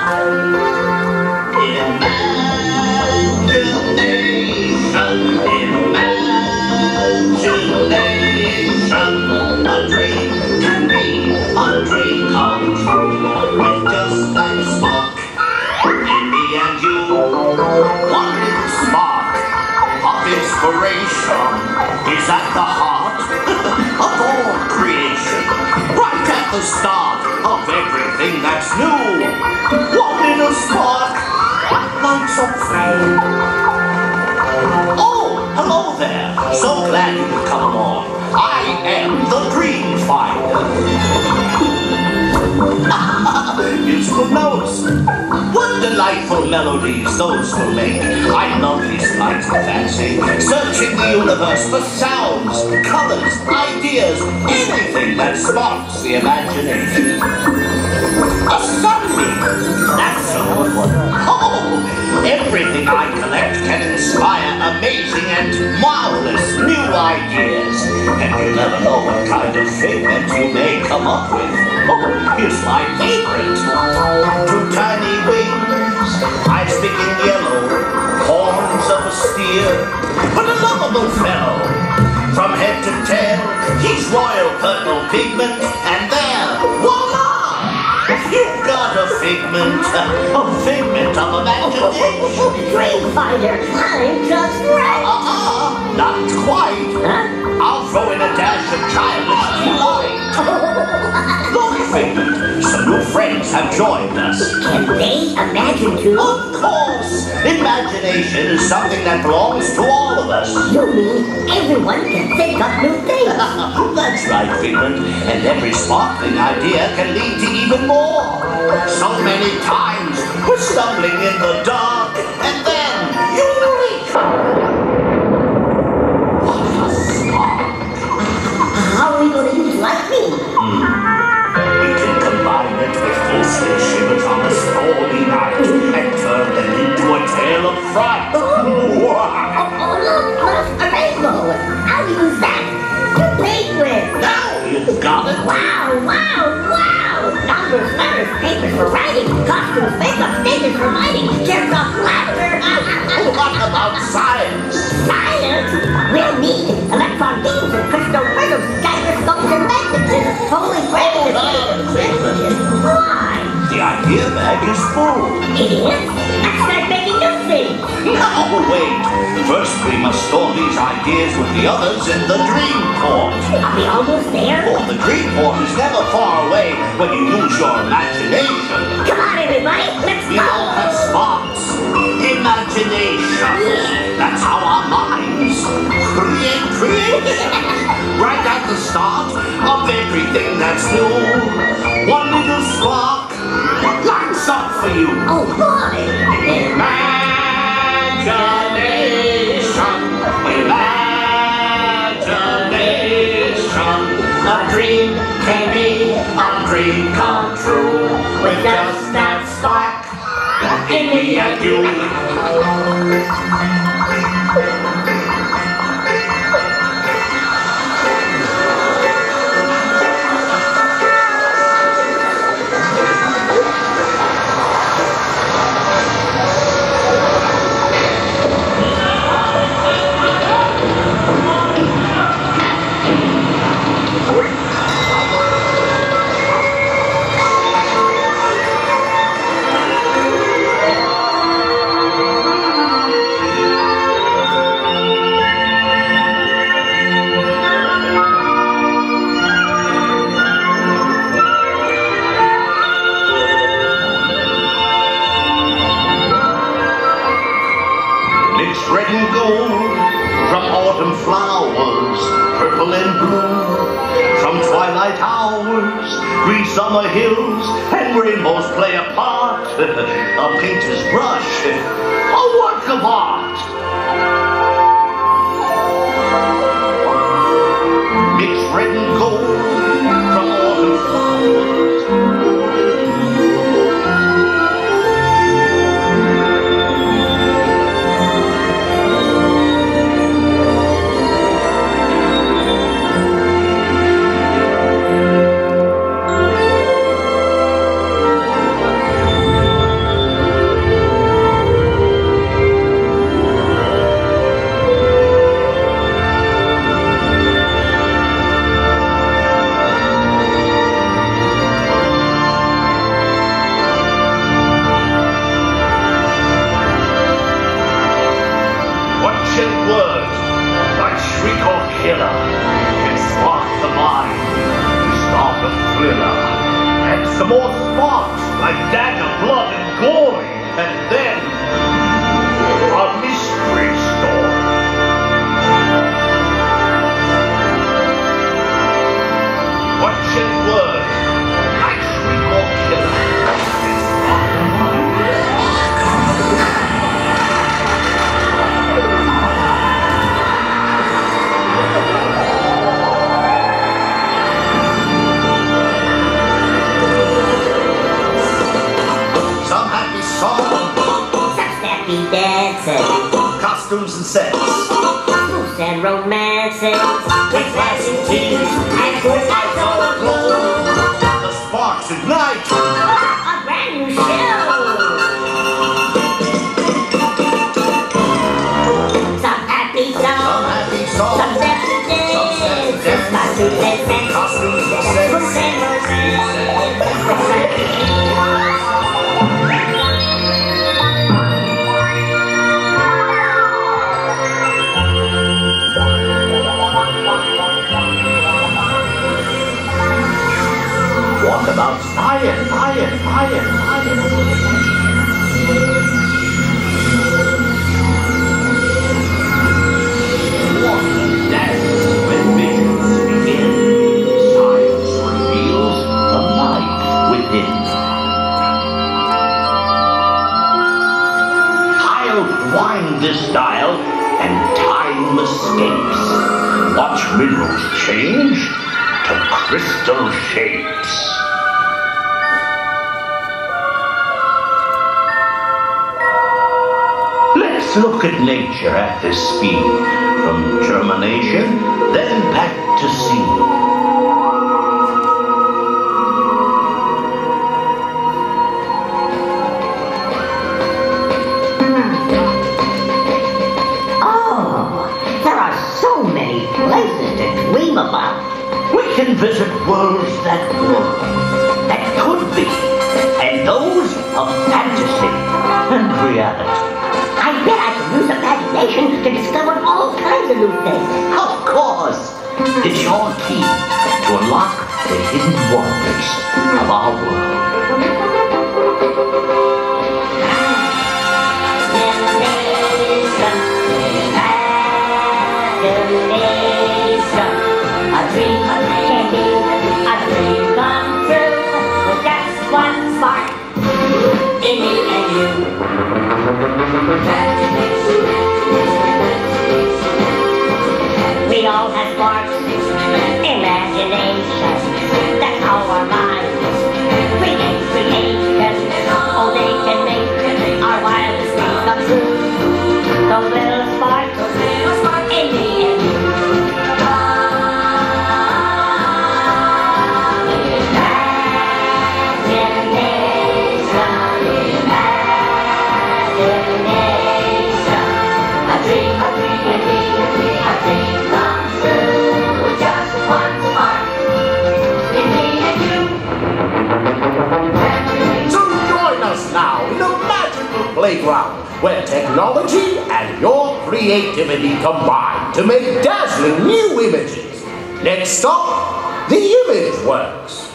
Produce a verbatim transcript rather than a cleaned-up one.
Is at the heart of all creation, right at the start of everything that's new. One little spark lights up flame. Oh, hello there. So glad you could come along. I am the Dreamfinder. Musical notes. What delightful melodies those will make. I love these flights of fancy, searching the universe for sounds, colors, ideas, anything that sparks the imagination. A sunbeam. That's a good one. Oh, everything I collect can inspire amazing and marvelous new ideas. And you never know what kind of figment you may come up with. Oh, here's my favorite. Two tiny wings, eyes big and yellow, horns of a steer, but a lovable fellow. From head to tail, he's royal purple pigment, and there, voila! You've got a figment, a figment of imagination. Dreamfinder, I'm just right. Uh-uh, not quite. Huh? I'll throw in a dash of childish delight. Look, Figment, some new friends have joined us. Can they imagine too? Of course! Imagination is something that belongs to all of us. You mean everyone can think up new things? That's right, Figment. And every sparkling idea can lead to even more. So many times we're stumbling in the dark, and then you reach. What a spark! How are we going to use lightning? Mm. We can combine it with ghostly shivers on a stormy night and turn them into a tale of fright. Oh, oh, look, look, a rainbow. I'll use that to paint with. Now you've got it. Wow, wow, wow. Numbers, letters, papers for writing, costumes, makeup, stages for lighting, chairs off lavender. What about science? Science? We'll need electron beams and crystal prisms, gyroscopes and magnets, holy grail. Why? The idea bag is full. It is? Let's start making new things. No, wait. First, we must store these ideas with the others in the dream port. Are we almost there? Oh, the dream port is never far away when you use your imagination. Come on, everybody. Let's We go. all have sparks. Imagination. Yeah. That's how our minds create creation. Right at the start of everything that's new. One little spark lights up for you. Oh, boy. Imagination, imagination. A dream can be a dream come true with just that spark in me and you. Red and gold from autumn flowers, purple and blue from twilight hours, green summer hills and rainbows play a part. A painter's brush, a work of art. Mix red and gold from autumn flowers. happy dances, costumes and sets, moves and romances, with flashing tears and good nights all aglow. The sparks ignite, a brand new show. Some happy songs, some happy songs, some sexy dances, costumes and sets, costumes and moves sets. and romances. Walkabouts, iron, iron, iron, iron. Walk and dance when visions begin. Science reveals the light within. I'll wind this dial and time escapes. Watch minerals change to crystal shapes. Let's look at nature at this speed, from germination, then back to seed. Oh, there are so many places to dream about. We can visit worlds that were, that could be, and those of fantasy and reality. I bet I could use imagination to discover all kinds of new things. Of course, it's your key to unlock the hidden wonders of our world. Imagination, imagination, a dream can be a dream come true with just one spark in me and you. We all have sparks, imagination, that's how our minds create creation. Oh, they can make our wildest dreams come true. Those little sparks in me and you. Playground, where technology and your creativity combine to make dazzling new images. Next stop, the Image Works.